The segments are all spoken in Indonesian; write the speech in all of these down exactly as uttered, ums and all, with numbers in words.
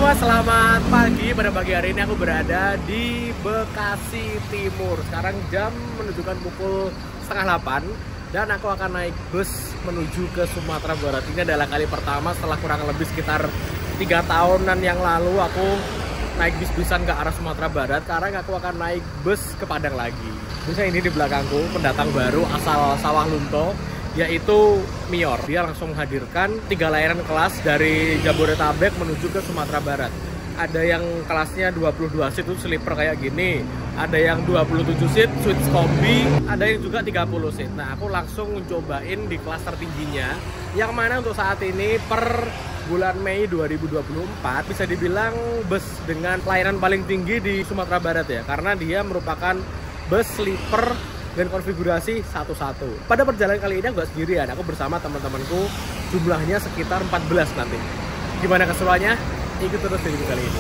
semua, selamat pagi. Pada pagi hari ini aku berada di Bekasi Timur. Sekarang jam menunjukkan pukul setengah delapan dan aku akan naik bus menuju ke Sumatera Barat. Ini adalah kali pertama setelah kurang lebih sekitar tiga tahunan yang lalu aku naik bis-bisan ke arah Sumatera Barat. Sekarang aku akan naik bus ke Padang lagi. Busnya ini di belakangku, pendatang baru asal Sawah Lunto, yaitu Mior. Dia langsung menghadirkan tiga layanan kelas dari Jabodetabek menuju ke Sumatera Barat. Ada yang kelasnya dua puluh dua seat itu sleeper kayak gini, ada yang dua puluh tujuh seat suite kombi, ada yang juga tiga puluh seat. Nah, aku langsung mencobain di kelas tertingginya, yang mana untuk saat ini per bulan Mei dua ribu dua puluh empat bisa dibilang bus dengan layanan paling tinggi di Sumatera Barat ya, karena dia merupakan bus sleeper dan konfigurasi satu-satu. Pada perjalanan kali ini aku gak sendirian, aku bersama teman-temanku, jumlahnya sekitar empat belas nanti. Gimana keseruannya? Ikut terus di video kali ini.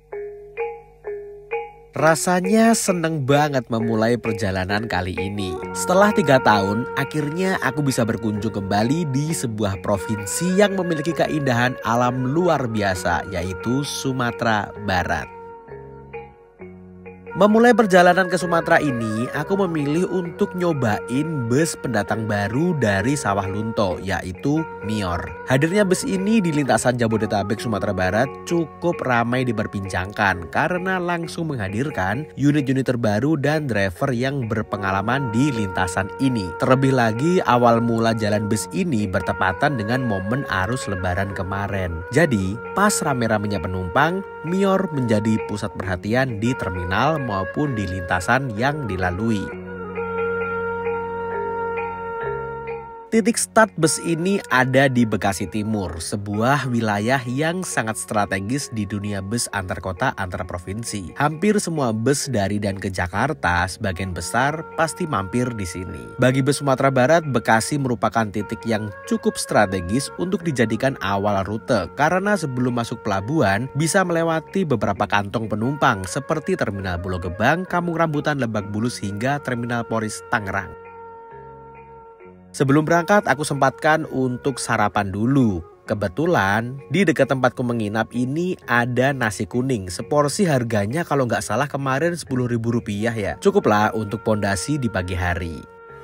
Rasanya seneng banget memulai perjalanan kali ini. Setelah tiga tahun, akhirnya aku bisa berkunjung kembali di sebuah provinsi yang memiliki keindahan alam luar biasa, yaitu Sumatera Barat. Memulai perjalanan ke Sumatera ini, aku memilih untuk nyobain bus pendatang baru dari Sawah Lunto, yaitu Mior. Hadirnya bus ini di lintasan Jabodetabek Sumatera Barat cukup ramai diperbincangkan karena langsung menghadirkan unit-unit terbaru dan driver yang berpengalaman di lintasan ini. Terlebih lagi, awal mula jalan bus ini bertepatan dengan momen arus lebaran kemarin. Jadi, pas rame-ramenya penumpang, Mior menjadi pusat perhatian di terminal maupun di lintasan yang dilalui. Titik start bus ini ada di Bekasi Timur, sebuah wilayah yang sangat strategis di dunia bus antar kota antar provinsi. Hampir semua bus dari dan ke Jakarta sebagian besar pasti mampir di sini. Bagi bus Sumatera Barat, Bekasi merupakan titik yang cukup strategis untuk dijadikan awal rute karena sebelum masuk pelabuhan bisa melewati beberapa kantong penumpang seperti Terminal Pulau Gebang, Kampung Rambutan, Lebak Bulus hingga Terminal Poris Tangerang. Sebelum berangkat, aku sempatkan untuk sarapan dulu. Kebetulan, di dekat tempatku menginap ini ada nasi kuning. Seporsi harganya kalau nggak salah kemarin sepuluh ribu rupiah ya. Cukuplah untuk pondasi di pagi hari.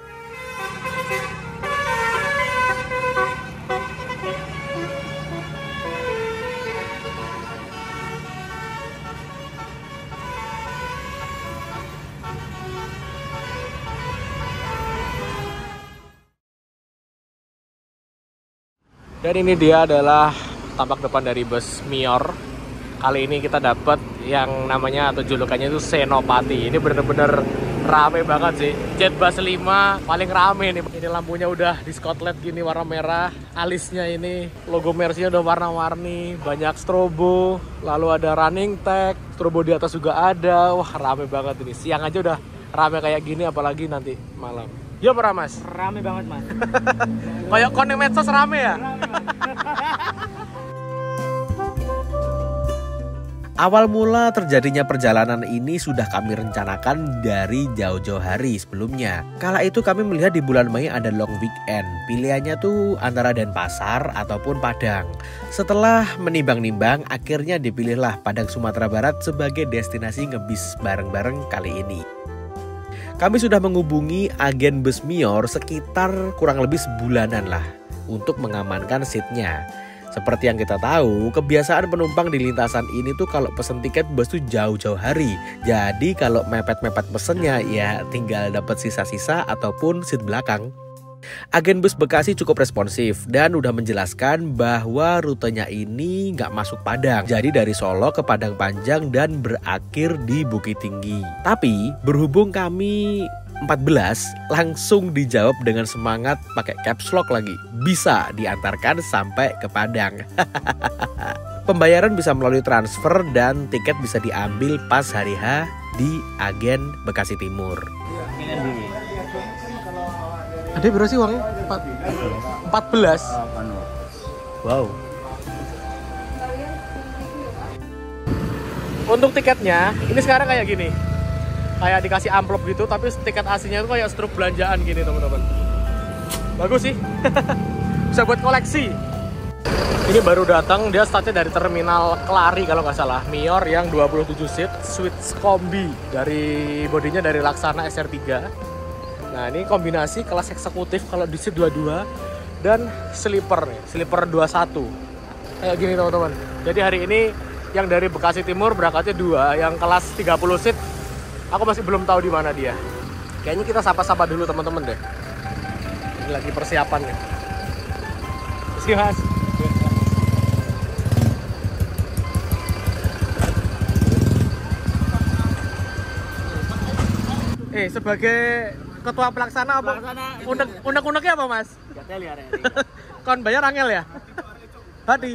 Dan ini dia adalah tampak depan dari bus Mior. Kali ini kita dapat yang namanya atau julukannya itu Senopati. Ini bener-bener rame banget sih. Jet Bus lima paling rame nih. Ini lampunya udah di Scotland gini warna merah. Alisnya ini logo Mercy udah warna-warni. Banyak strobo. Lalu ada running tag. Strobo di atas juga ada. Wah, rame banget ini. Siang aja udah rame kayak gini, apalagi nanti malam. Yo pernah mas? Rame banget mas. Kayak konek medsos rame ya? Rame, Awal mula terjadinya perjalanan ini sudah kami rencanakan dari jauh-jauh hari sebelumnya. Kala itu kami melihat di bulan Mei ada long weekend. Pilihannya tuh antara Denpasar ataupun Padang. Setelah menimbang-nimbang, akhirnya dipilihlah Padang Sumatera Barat sebagai destinasi ngebis bareng-bareng kali ini. Kami sudah menghubungi agen bus Mior sekitar kurang lebih sebulanan lah untuk mengamankan seatnya. Seperti yang kita tahu, kebiasaan penumpang di lintasan ini tuh kalau pesen tiket bus tuh jauh-jauh hari. Jadi kalau mepet-mepet pesennya ya tinggal dapat sisa-sisa ataupun seat belakang. Agen bus Bekasi cukup responsif dan udah menjelaskan bahwa rutenya ini nggak masuk Padang. Jadi dari Solo ke Padang Panjang dan berakhir di Bukit Tinggi. Tapi berhubung kami empat belas, langsung dijawab dengan semangat pakai caps lock lagi. Bisa diantarkan sampai ke Padang. Pembayaran bisa melalui transfer dan tiket bisa diambil pas hari H di agen Bekasi Timur. Ada berapa sih uangnya? empat belas. Wow. Untuk tiketnya, ini sekarang kayak gini. Kayak dikasih amplop gitu, tapi tiket aslinya itu kayak struk belanjaan gini teman-teman. Bagus sih. Bisa buat koleksi. Ini baru datang, dia startnya dari terminal Kelari kalau nggak salah. Mior yang dua puluh tujuh seat, Switch Kombi. Dari bodinya dari Laksana S R tiga. Nah ini kombinasi kelas eksekutif kalau di seat dua puluh dua. Dan sleeper nih, sleeper dua puluh satu. Kayak gini teman-teman. Jadi hari ini yang dari Bekasi Timur berangkatnya dua. Yang kelas tiga puluh seat, aku masih belum tahu di mana dia. Kayaknya kita sapa-sapa dulu teman-teman deh. Ini lagi persiapan nih. Terima kasih mas. Eh, sebagai ketua pelaksana apa? Unek unek uneknya apa mas? Kon bayar angel ya? Hati.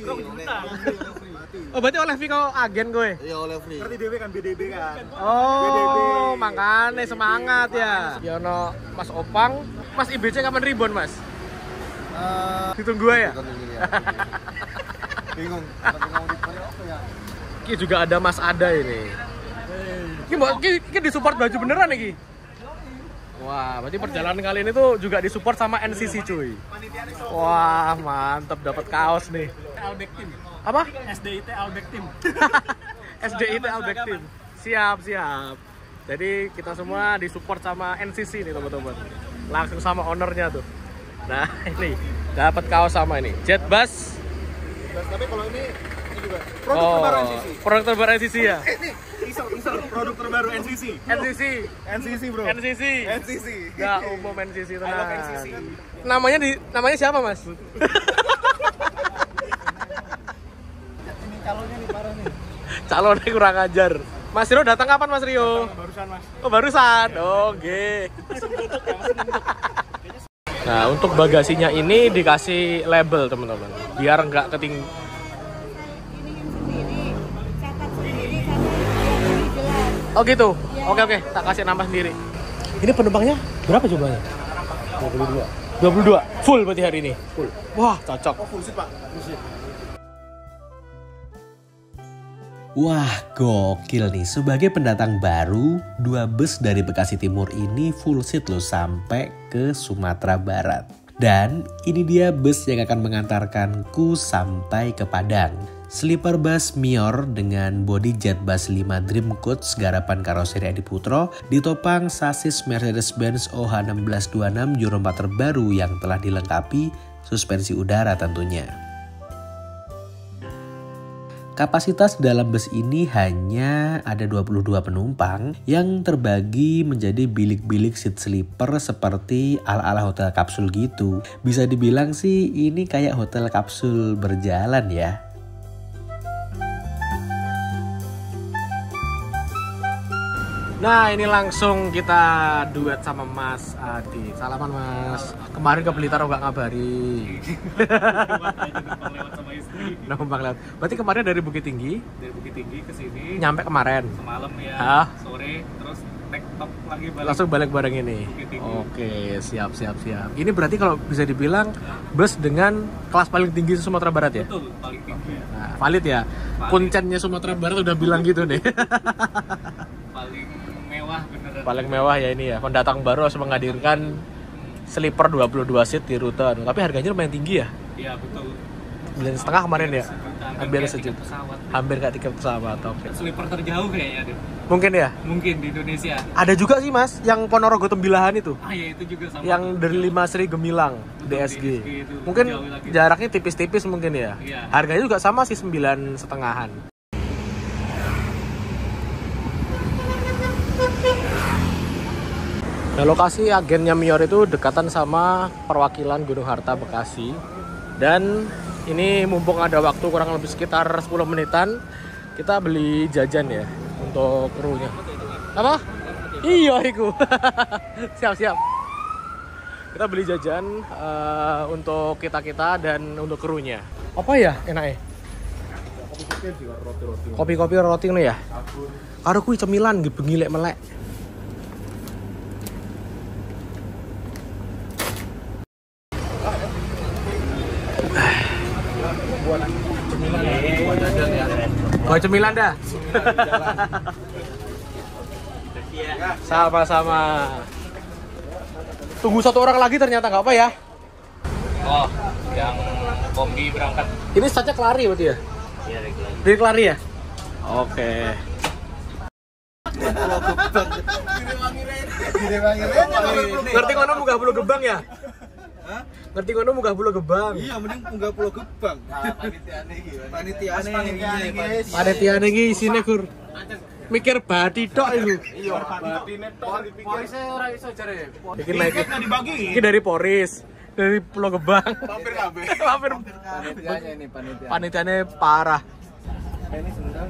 Oh berarti oleh Viko agen gue? Iya oleh free. Ngerti dewe kan B D B kan? Oh, makanya semangat ya. Yono Mas Opang, Mas I B C kapan ribon mas? Uh, Ditunggu ya? Bingung. Bingung di apa ya? Ki juga ada Mas Ada ini. Ki mau ki, ki disupport baju beneran nih Ki? Wah, berarti perjalanan kali ini tuh juga disupport sama N C C cuy. Wah, mantap dapat kaos nih. Albek Team. Apa? S D I T Albek Team. S D I T Albek Team. Siap, siap. Jadi kita semua disupport sama N C C nih teman-teman. Langsung sama ownernya tuh. Nah, ini dapat kaos sama ini. Jet Bus. Tapi kalau ini ini juga produk Oh, terbaru N C C. produk terbaru N C C ya? Eh, nih, isel, isel, produk terbaru N C C. N C C. N C C, bro. N C C. N C C. Gak umum N C C I love tenang. N C C. Namanya di namanya siapa, Mas? Ini calonnya nih parah nih. Calonnya kurang ajar. Mas Rio datang kapan, Mas Rio? Barusan, Mas. Oh, barusan. Oke. Nah, untuk bagasinya ini dikasih label, teman-teman. Biar nggak keting Oh gitu. Oke oke, tak kasih nambah sendiri. Ini penumpangnya berapa jumlahnya? dua puluh dua. dua puluh dua. Full berarti hari ini. Full. Wah, cocok. Oh, full seat, Pak. Full seat. Wah, gokil nih. Sebagai pendatang baru, dua bus dari Bekasi Timur ini full seat loh sampai ke Sumatera Barat. Dan ini dia bus yang akan mengantarkanku sampai ke Padang. Sleeper bus Mior dengan bodi Jet Bus lima Dream Coach garapan karoseri Adi Putro ditopang sasis Mercedes-Benz O H enam belas dua puluh enam Euro empat terbaru yang telah dilengkapi suspensi udara tentunya. Kapasitas dalam bus ini hanya ada dua puluh dua penumpang yang terbagi menjadi bilik-bilik seat sleeper seperti ala-ala hotel kapsul gitu. Bisa dibilang sih ini kayak hotel kapsul berjalan ya. Nah, ini langsung kita duet sama Mas Adi. Salaman, Mas. Kemarin ke Blitar nggak ngabari. Lewat sama istri. Numpang lewat. Berarti kemarin dari Bukit Tinggi Dari Bukit Tinggi ke sini. nyampe kemarin. Semalam ya. Ah. Sore terus tektok lagi balik. Langsung balik bareng ini. Bukit Tinggi. Oke, siap siap siap. Ini berarti kalau bisa dibilang bus dengan kelas paling tinggi Sumatera Barat ya? Betul, paling tinggi ya. Nah, valid ya. Valid. Puncennya Sumatera Barat udah bilang gitu nih. Paling mewah beneran. Paling mewah ya ini ya. Pendatang baru harus menghadirkan sleeper dua puluh dua seat di rute. Tapi harganya lumayan tinggi ya. Iya, betul. sembilan setengah kemarin ya. Hampir kayak sejuta. tiket pesawat. Hampir kayak tiket pesawat. Oke. Sleeper terjauh kayaknya deh. Mungkin ya. Mungkin di Indonesia. Ada juga sih Mas yang Ponorogo Tembilahan itu. Ah ya itu juga sama. Yang dari lima Sri Gemilang D S G. D S G itu Mungkin jauh lagi. jaraknya tipis-tipis mungkin ya. Iya. Harganya juga sama sih sembilan setengahan. Nah, lokasi agennya Mior itu dekatan sama perwakilan Gunung Harta Bekasi. Dan ini mumpung ada waktu kurang lebih sekitar sepuluh menitan, kita beli jajan ya untuk krunya. Apa? Iya, iku. Siap-siap. Kita beli jajan uh, untuk kita-kita dan untuk krunya. Apa ya enaknya? Kopi-kopi roti nih ya. Karo kuwi cemilan bengi lek melek. Buat cemilan dah. Sama-sama. Tunggu satu orang lagi ternyata nggak apa ya? Oh, yang Kombi berangkat. Ini startnya Kelari berarti ya? Iya, dari Kelari. Dari Kelari ya? Oke. Ngerti ngono munggah Pulau Gebang ya? Ngerti ngono munggah Pulau Gebang. Iya, mending munggah Pulau Gebang. Panitiane iki. Panitiane iki. Panitiane iki isine Gur. Mikir bati tok itu. Iya, batine tok dipikir. Polisnya ora iso jare. Iki naik. Dibagi. Iki dari Poris, dari Pulau Gebang. Hampir kabeh. Hampir Panitianya ini panitia. panitiane parah. Ini sendal.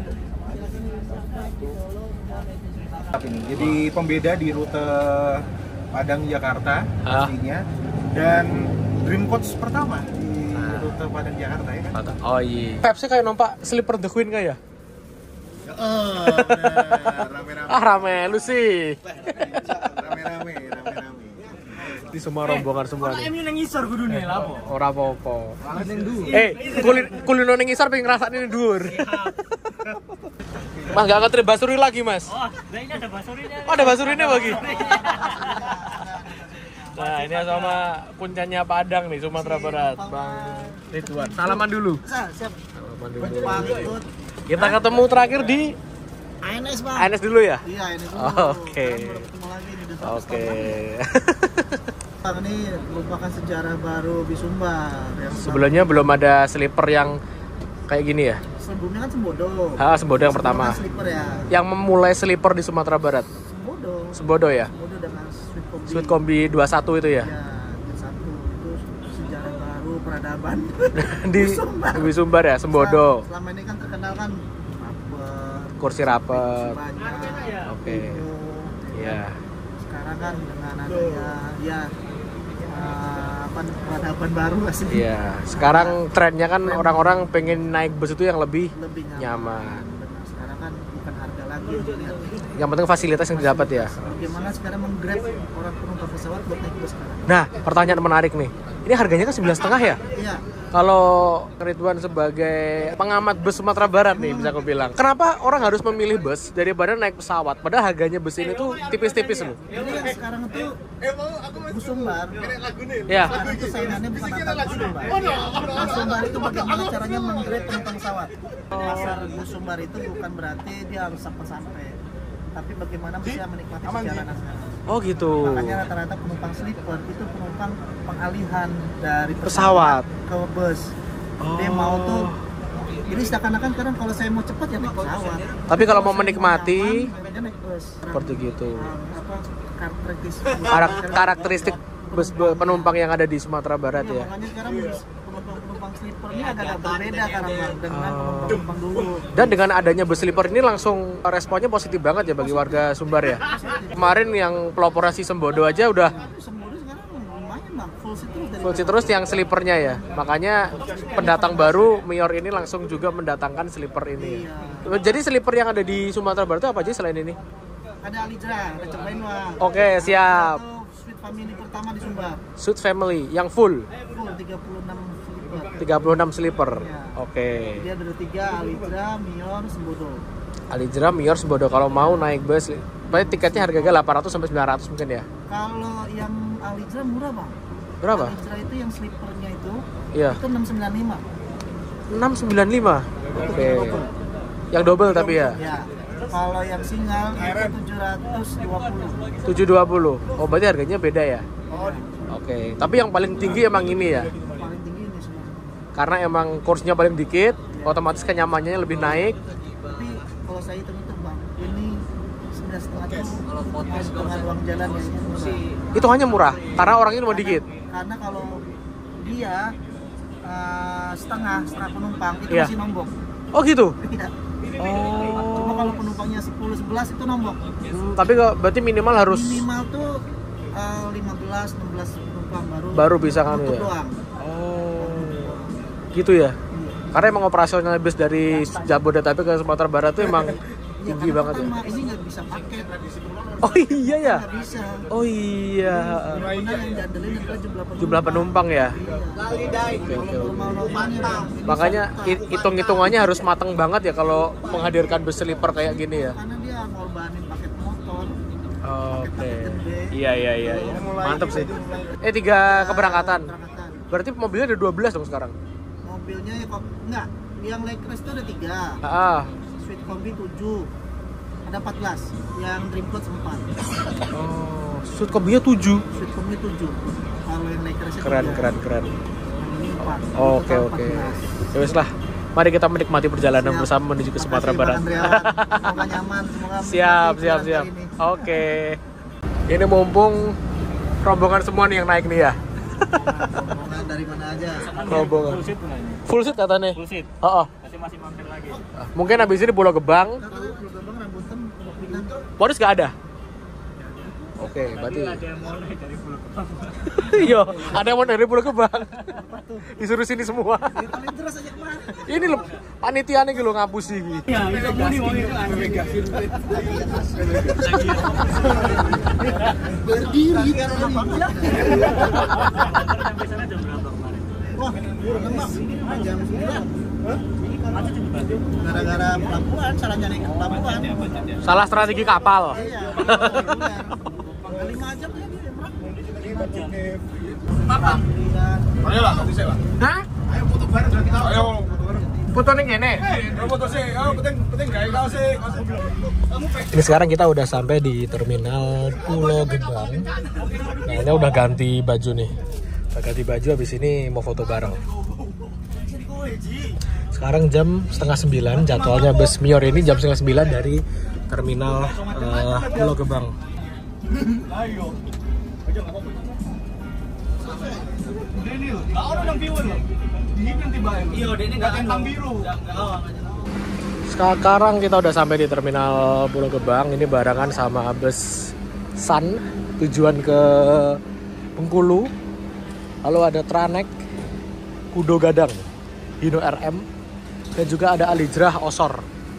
Jadi pembeda di rute Padang Jakarta Ah. pastinya dan Dream Coach pertama di rute Padang Jakarta ya kan? Oh iya. Pepsi kayak numpak Slipper the Queen kayak ya? Oh, bener. Rame-rame. Ah rame lu sih. Rame-rame, rame-rame. Di semua rombongan semua nih. Ini nang isor kudune lha apa? Ora apa-apa. Eh, kulin kulino ning isor pengen ngrasakne ning dhuwur. Mas gak ngetri basuri lagi, Mas. Oh, nah ini ada basurinya. Oh, ada basurinya bagi. Nah, ini sama puncanya Padang nih, Sumatera Barat, Bang Ridwan. Salaman dulu. Siap. Salaman dulu. Patut. Kita ketemu terakhir di A N S, Bang. A N S dulu ya? Iya, ini dulu. Oh, oke. Sekarang baru ketemu lagi di Desa Oke. Bang, ini merupakan sejarah baru di Sumbar. Yang Sebelumnya belum ada slipper yang kayak gini ya? sebelumnya kan Sembodo. Ah, Sembodo yang pertama. Kan slipper ya. Yang memulai slipper di Sumatera Barat. Sembodo. Sembodo ya? Sembodo dengan Sweet Kombi. Sweet Kombi dua puluh satu itu ya? Ya, satu itu sejarah baru peradaban. Di di Sumbar ya, Sembodo. Selama, selama ini kan terkenal kan rapper, Kursi rapet. banyak. Oke. Iya. Sekarang kan dengan adanya ya uh, apa peradaban baru sih. Iya. Sekarang trennya kan orang-orang pengen naik bus itu yang lebih Lebih nyaman. nyaman. Benar. Sekarang kan bukan harga lagi yang dilihat. Yang penting fasilitas yang didapat ya. Bagaimana sekarang menggrab orang penumpang pesawat buat naik bus sekarang? Nah, pertanyaan menarik nih. Ini harganya kan sembilan setengah ya? Iya. Kalau Ridwan sebagai pengamat bus Sumatera Barat nih bisa aku bilang, kenapa orang harus memilih bus daripada naik pesawat? Padahal harganya bus ini tuh tipis-tipis loh. Jadi yang sekarang itu bus Sumbar. Ya. Sekarang itu saingannya bukan antar bus Sumbar. Bus Sumbar itu bagaimana caranya menggrade penumpang pesawat. Pasar bus Sumbar itu bukan berarti dia harus sampai-sampai, tapi bagaimana bisa menikmati perjalanan sekarang. Oh gitu. Makanya rata-rata penumpang sleeper itu penumpang pengalihan dari Pesawat. pesawat ke bus. Dia mau tuh, jadi seakan-akan sekarang kalau saya mau cepat ya naik pesawat. Tapi kalau mau saya menikmati nyaman, dia naik bus. seperti gitu. Um, apa karakteristik Karak- karakteristik bus be- penumpang yang ada di Sumatera Barat Ya, ya. makanya sekarang penumpang-penumpang sleeper ini agak-agak berbeda karena dengan Oh. penumpang dulu. Dan dengan adanya bus sleeper ini langsung responnya positif banget ya bagi warga Sumbar ya. Kemarin yang peloporasi Sembodo aja udah Sembodo sekarang lumayan bang, full seat terus dari full seat terus yang sleepernya ya. Makanya pendatang baru Mior ini langsung juga mendatangkan sleeper ini. Iya. Jadi sleeper yang ada di Sumatera Barat itu apa aja selain ini? Ada Alidra, ada cobain wah. Oke, siap. Itu Sweet Family pertama di Sumbar. Suite Family yang full Full tiga puluh enam sleeper. tiga puluh enam sleeper. Ya. Oke. Dia ada tiga, Alidra, Mior, Sembodo. Alijra, Mior, Sembodo kalau mau naik bus, berarti tiketnya harganya delapan ratus sampai sembilan ratus mungkin ya. Kalau yang Alidra murah bang. Berapa? Alidra itu yang sleepernya itu, Iya. itu enam sembilan lima. enam sembilan lima. Oke. Yang double tapi ya. Ya. Kalau yang single itu tujuh ratus dua puluh. tujuh ratus dua puluh. Oh, berarti harganya beda ya. Oh, Oke. Tapi yang paling tinggi emang ini ya. paling tinggi ini semua. Karena emang kursnya paling dikit, otomatis kenyamanannya lebih naik. Tapi kalau saya hitung-hitung bang, ini sembilan setengah itu setengah uang jalan ya murah. Itu hanya murah karena orangnya cuma dikit. Karena kalau dia uh, setengah setengah penumpang itu Iya. masih nombok. Oh gitu. Iya. Oh. Cuma kalau penumpangnya sepuluh sebelas itu nombok. Hmm, tapi kok berarti minimal harus Minimal tuh uh, lima belas enam belas penumpang baru baru bisa kan nutup ya. doang. Oh. Gitu ya. Karena emang operasional bus dari Jabodetabek ke Sumatera Barat tuh emang Iya, tinggi karena banget ya. pertama, ini nggak bisa paket. Oh iya ya. Nggak bisa. Oh iya. Benar yang diandelin adalah jumlah penumpang. Jumlah penumpang ya. Iya. Oke, oke, oke. Normal-normalnya bang. Ini Makanya satu hi- hitung-hitungannya harus matang banget ya kalau menghadirkan bus sleeper kayak gini ya. karena dia ngorbanin paket motor. Oke. Iya iya iya. iya. Mantap sih. Eh tiga keberangkatan. Keberangkatan. Berarti mobilnya ada dua belas dong sekarang. mobilnya ya kok enggak. Yang Lakers itu ada tiga. Ah. Sweet Combi tujuh. Ada empat belas. Yang Dream Coach empat. Oh, Sweet Combi-nya tujuh. Sweet Combi tujuh. Kalau yang Lakers itu Keren, tiga. keren, keren. Yang ini empat. Oke, oke. Ya wes lah. Mari kita menikmati perjalanan Siap. bersama menuju ke Sumatera Makasih, Barat. Bang Andrean. Semoga nyaman, semoga Siap, menikmati siap, jalan siap. kali ini. Oke. Ini mumpung rombongan semua nih yang naik nih ya. Rombongan dari mana aja? Rombongan. Full seat tuh nanya. Full seat katanya. Full seat. Oh, oh. Masih masih mampir lagi. Mungkin habis ini Pulau Gebang. Tahu Pulau Gebang, Rambutan, Pondok Pinang. Polis gak ada? Oke, berarti Ada yang mau naik dari Pulau Gebang. iya, ada yang mau dari Pulau Gebang. Disuruh sini semua. Ini paling terus aja kemana? Ini loh, panitia nih lo ngapusi iki. Ya, itu mau nih mau nih. Berdiri karena dia. Sampai sana jam berapa kemarin? Wah, lemak. Jam sembilan. Macet di Batu. Gara-gara pelabuhan, salah nyari ke pelabuhan. Salah strategi kapal. Iya. Lima jam ya dia Emrak. Lima jam. Apa? Ayo lah, nanti saya lah. Hah? Ayo foto bareng dengan kita. Ayo foto bareng. Foto nih ngene. Ayo foto sih. Ayo penting penting gak kau sih. Ini sekarang kita udah sampai di terminal Pulau Gebang. Nah, ini udah ganti baju nih. Udah ganti baju, habis ini mau foto bareng. Sekarang jam setengah sembilan, jadwalnya bus Mior ini jam setengah sembilan dari terminal uh, Pulau Gebang. Sekarang kita udah sampai di terminal Pulau Gebang. Ini barengan sama bus Sun tujuan ke Bengkulu. Lalu ada Tranek, Kudo Gadang, Hino R M, dan juga ada Alijrah Osor.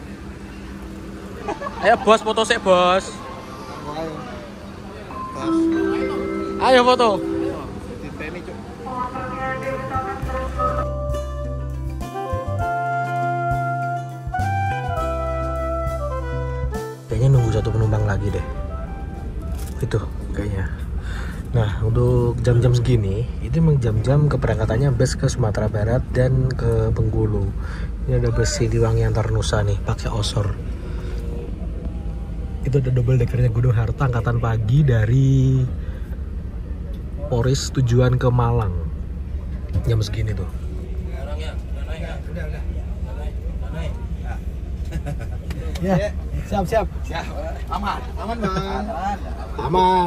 Ayo bos, foto sih bos. Ayo foto. Kayaknya nunggu satu penumpang lagi deh. Itu kayaknya. Nah, untuk jam-jam segini, itu memang jam-jam keberangkatannya bus ke Sumatera Barat dan ke Bengkulu. Ini ada bus Siliwangi Antar Nusa nih, pakai Osor. Itu ada double deckernya Gunung Harta, angkatan pagi dari Poris tujuan ke Malang. Jam segini tuh. Ya, siap siap. Siap. Aman. Aman, Bang. Aman.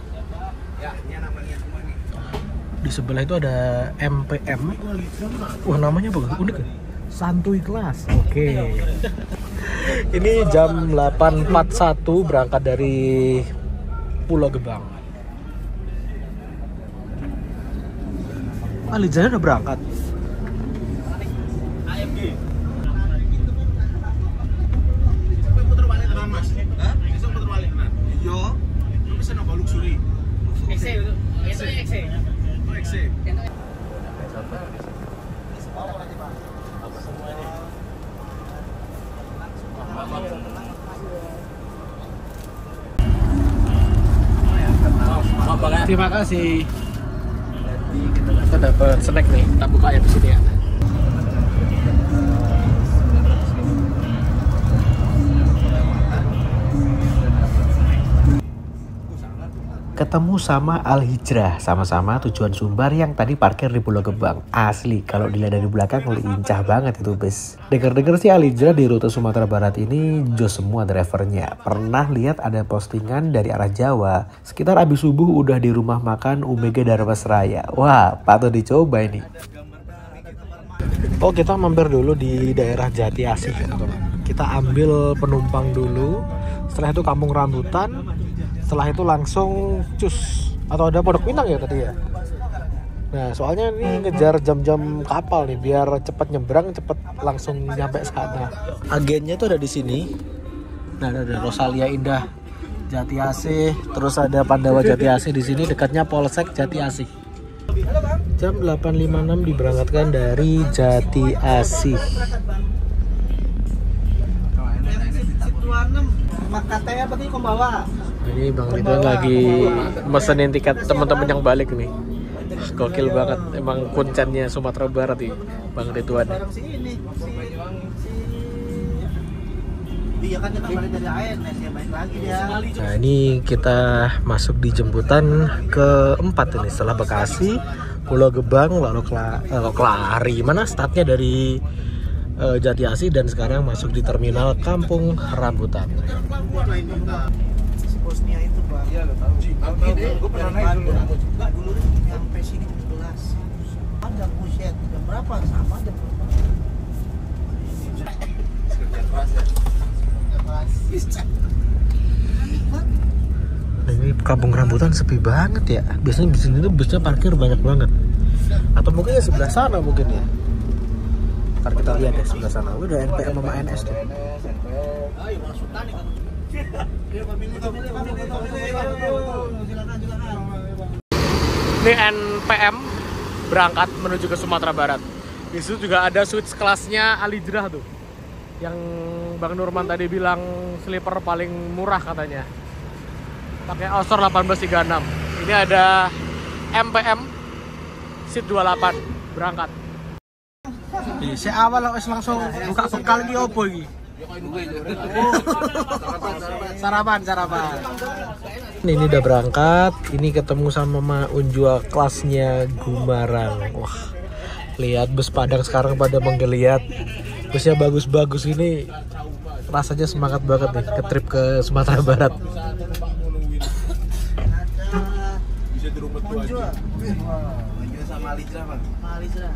Di sebelah itu ada M P M. Wah, namanya bagus, unik ya? Santuy Kelas. Oke. Ini jam delapan empat puluh satu berangkat dari Pulau Gebang. Alijrah udah berangkat. Terima kasih. Kita dapat snack nih. Kita buka ya di sini ya. Ketemu sama Al-Hijrah, sama-sama tujuan Sumbar yang tadi parkir di Pulau Gebang. Asli, kalau dilihat dari belakang lincah banget itu bus. Dengar-dengar sih Al-Hijrah di rute Sumatera Barat ini jos semua drivernya. Pernah lihat ada postingan dari arah Jawa, sekitar abis subuh udah di rumah makan U M G Darmasraya. Wah, patut dicoba ini. Oh, kita mampir dulu di daerah Jati Asih. Kita ambil penumpang dulu. Setelah itu Kampung Rambutan. Setelah itu langsung cus, atau ada Pondok Pinang ya tadi ya. Nah, soalnya ini ngejar jam-jam kapal nih biar cepat nyebrang, cepat langsung nyampe sana. Agennya tuh ada di sini. Nah, ada Rosalia Indah Jati Asih, terus ada Pandawa Jati Asih di sini, dekatnya Polsek Jati Asih. Jam delapan lima puluh enam diberangkatkan dari Jati Asih. Makatanya berarti kau bawa. Ini Bang Ridwan lagi mesenin tiket teman-teman yang balik nih. Gokil banget, emang kuncennya Sumatera Barat nih, Bang Ridwan. Bareng si ini, si si dia kan kita balik dari A N S ya, baik lagi dia. Nah ini kita masuk di jemputan keempat ini setelah Bekasi, Pulau Gebang, lalu Kla, lalu Kelari. Mana startnya dari uh, Jatiasi dan sekarang masuk di terminal Kampung Rambutan. Si Bosnia itu bang. Iya lo tahu. Gue pernah naik dulu. Dulu sampai sini jam sebelas. Ada buset jam berapa? Sama jam berapa? Kerja keras ya. Nah, ini Kampung Rambutan sepi banget ya. Biasanya di sini tuh busnya parkir banyak banget. Atau mungkin ya sebelah sana mungkin ya. Ntar kita lihat ya sebelah sana. Udah N P M sama N S tuh. Ayo masuk tani kamu. Ini N P M berangkat menuju ke Sumatera Barat. Di situ juga ada switch kelasnya Alidrah tuh. Yang Bang Nurman tadi bilang sleeper paling murah katanya. Pakai Osor delapan belas tiga puluh enam. Ini ada M P M seat dua puluh delapan berangkat. Si awal langsung buka bekal iki opo iki? Sarapan, sarapan. Ini udah berangkat, ini ketemu sama Ma Unjua kelasnya Gumarang. Wah, lihat bus Padang sekarang pada menggeliat. Busnya bagus-bagus ini, rasanya semangat banget nih ke trip ke Sumatera Barat. Bisa di rumput tuh aja. Unjua sama Alizra bang. Sama Alizra.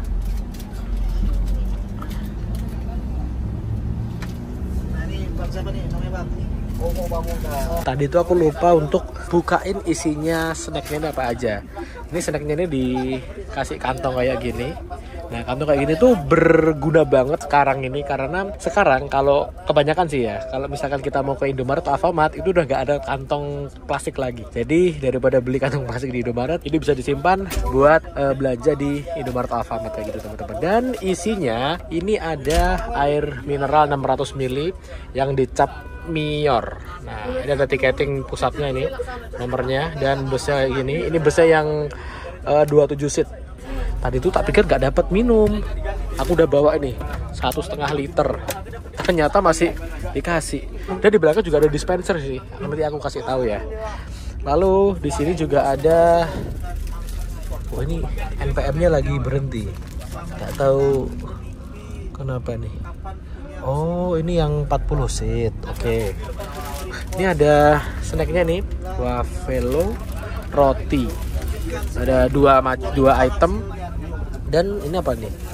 Nah ini bang siapa nih namanya bang? Oh mau bangun dah. Tadi tuh aku lupa untuk bukain isinya snacknya apa aja. Ini snacknya ini dikasih kantong kayak gini. Nah kantong kayak gini tuh berguna banget sekarang ini, karena sekarang kalau kebanyakan sih ya, kalau misalkan kita mau ke Indomaret atau Alfamart itu udah nggak ada kantong plastik lagi. Jadi daripada beli kantong plastik di Indomaret, ini bisa disimpan buat uh, belanja di Indomaret atau Alfamart kayak gitu teman-teman. Dan isinya ini ada air mineral enam ratus mililiter yang dicap Mior. Nah ini ada tiketing pusatnya ini nomornya, dan busnya gini, ini busnya yang uh, dua puluh tujuh seat. Tadi tuh tak pikir gak dapat minum, aku udah bawa ini satu setengah liter, ternyata masih dikasih. Dan di belakang juga ada dispenser sih, nanti aku kasih tahu ya. Lalu di sini juga ada, oh ini N P M-nya lagi berhenti, nggak tahu kenapa nih. Oh ini yang empat puluh seat, oke. Okay. Ini ada snacknya nih, wafelo roti. Ada dua dua item. Dan ini apa nih?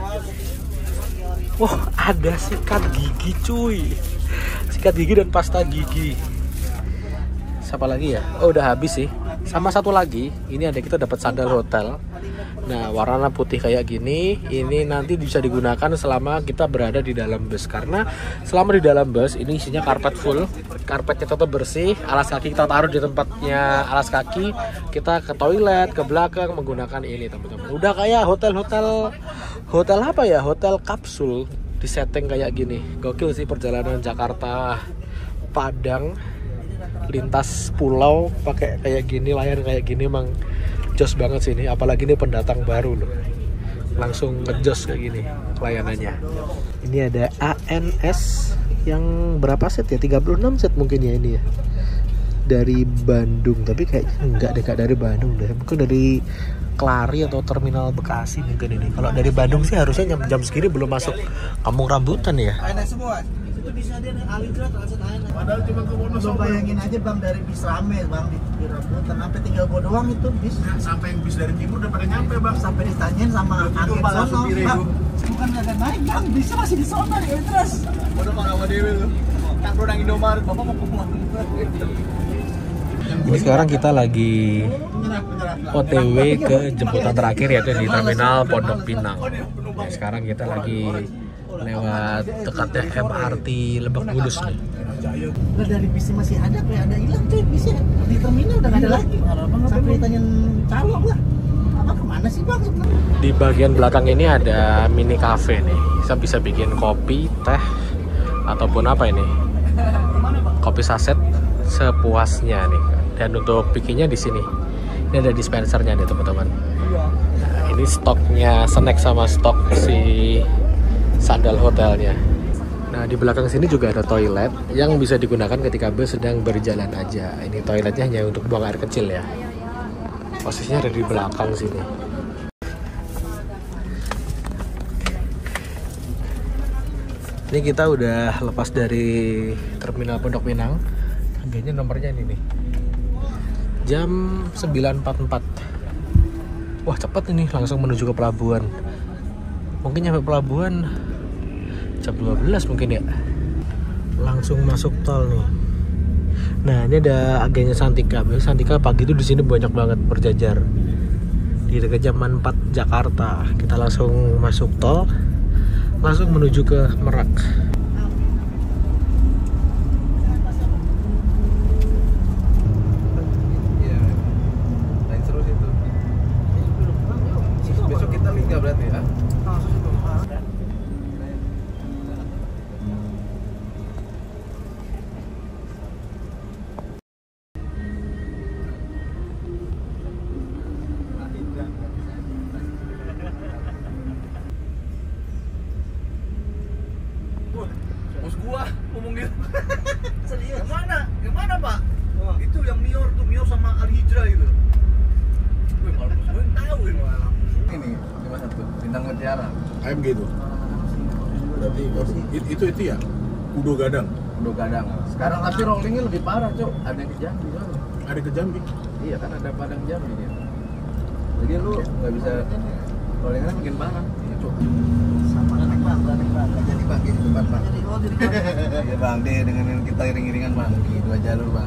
Wah, ada sikat gigi cuy. Sikat gigi dan pasta gigi. Siapa lagi ya? Oh udah habis sih. Sama satu lagi, ini ada kita dapat sandal hotel. Nah warna putih kayak gini, ini nanti bisa digunakan selama kita berada di dalam bus. Karena selama di dalam bus ini isinya karpet full, karpetnya tetap bersih, alas kaki kita taruh di tempatnya alas kaki, kita ke toilet, ke belakang menggunakan ini teman-teman. Udah kayak hotel-hotel, hotel apa ya, hotel kapsul di setting kayak gini. Gokil sih perjalanan Jakarta Padang lintas pulau pakai kayak gini, layar kayak gini emang jos banget sih ini, apalagi ini pendatang baru loh, langsung ngejos kayak gini layanannya. Ini ada A N S yang berapa set ya, tiga puluh enam set mungkin ya ini ya, dari Bandung, tapi kayaknya enggak deh, kak dari Bandung deh, mungkin dari Kelari atau terminal Bekasi mungkin ini. Kalau dari Bandung sih harusnya jam, jam segini belum masuk Kampung Rambutan ya. A N S semua. Itu bisa dia Alidra transit A N S. Padahal cuma ke Wonosobo. Bayangin aja bang, dari bis rame bang di, di Rambutan, sampai tinggal gua doang itu bis. Dan sampai yang bis dari timur udah pada nyampe bang. Sampai ditanyain sama agen sono, bang. Bukan ada naik bang, bisa masih di sono ya terus. Udah malah sama Dewi tuh. Kan produk Indomaret, bapak mau kemana? Ini sekarang kita lagi O T W ke jemputan terakhir yaitu di terminal Pondok Pinang. Nah, sekarang kita lagi lewat dekatnya M R T Lebak Bulus nih. Udah dari bis masih ada, kayak ada hilang cuy bisnya di terminal udah nggak ada lagi. Sampai ditanyain calok lah. Apa kemana sih bang? Di bagian belakang ini ada mini cafe nih. Kita bisa bikin kopi, teh, ataupun apa ini? Kopi saset sepuasnya nih. Dan untuk bikinnya di sini. Ini ada dispensernya nih teman-teman. Ini stoknya snack sama stok si sandal hotelnya. Nah, di belakang sini juga ada toilet yang bisa digunakan ketika bus sedang berjalan aja. Ini toiletnya hanya untuk buang air kecil ya. Posisinya ada di belakang sini. Ini kita udah lepas dari terminal Pondok Pinang. Harganya nomornya ini nih. Jam sembilan empat puluh empat. Wah, cepat ini, langsung menuju ke pelabuhan. Mungkin nyampe pelabuhan jam dua belas mungkin ya. Langsung masuk tol nih. Nah, ini ada agennya Santika. Santika pagi itu di sini banyak banget berjajar. Di dekat Jaman empat Jakarta. Kita langsung masuk tol, langsung menuju ke Merak. Iya. Lain seru situ. Besok kita liga berarti ya. Bos gua ngomong gitu. Serius? Yang mana? Yang mana, Pak? Oh. Itu yang Mior tuh, Mior sama Al Hijrah itu. Wih, malah bos gua yang tahu ini malah. Ini lima satu Bintang Mutiara. A M G itu. Berarti itu itu, itu ya. Udo Gadang. Udo Gadang. Sekarang tapi rollingnya lebih parah, Cok. Ada yang ke Jambi, soalnya. Ada ke Jambi. Iya kan, ada Padang Jambi dia. Jadi lu nggak bisa rollingannya makin parah. Iya, Cok. Sama naik bang, naik bang. Jadi bang, di depan bang. Jadi oh jadi bang. Iya bang, deh dengan kita iring-iringan bang. Gitu aja lu bang.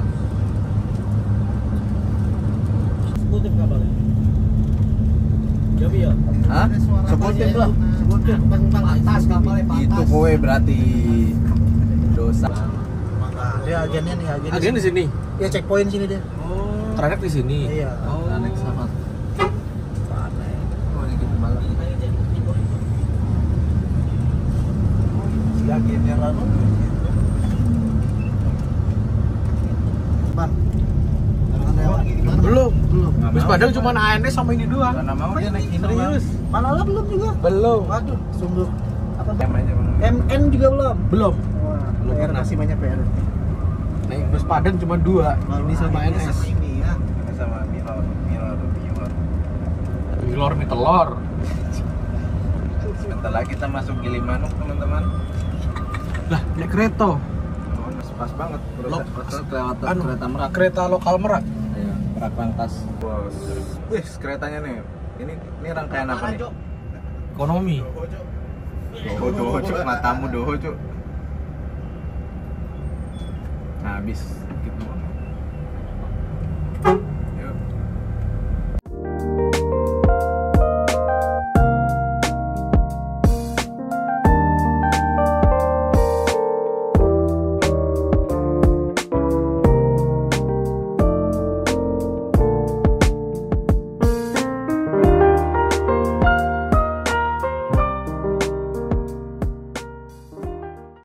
Kutip kabarnya. Jambi ya. Hah? Sebutin lah. Sebutin bang bang atas kapalnya pantas. Itu kowe berarti dosa. Dia agennya nih, agen. Agen di sini. Ya checkpoint sini deh. Oh. Terakhir di sini. Iya. Oh. Aneh sama. Oh ini gitu malah. Si agennya lalu. Bang. Belum. Belum. Bus Padang cuma A N S sama ini doang. Karena mau dia naik ini Serius? Malala belum juga? Belum. Waduh, sungguh. Apa M aja bang. M N juga belum? Belum. Wah, Belum P R pernah. masih banyak P R. Naik bus Padang cuma dua. Ini sama A N S. Ini ya. Ini sama Milor, Milor, Milor. Telur mie telur. Sebentar lagi kita masuk Gilimanuk teman-teman. Lah, naik kereta. Oh, pas banget. Lo- Kereta kereta Anu, kereta Merak. Kereta lokal Merak. Iya, Merak Pangkas. Bos. Wih, keretanya nih. Ini ini rangkaian apa nih? Ekonomi. Doho, doho, cuk. Matamu doho, cuk. Nah, habis gitu.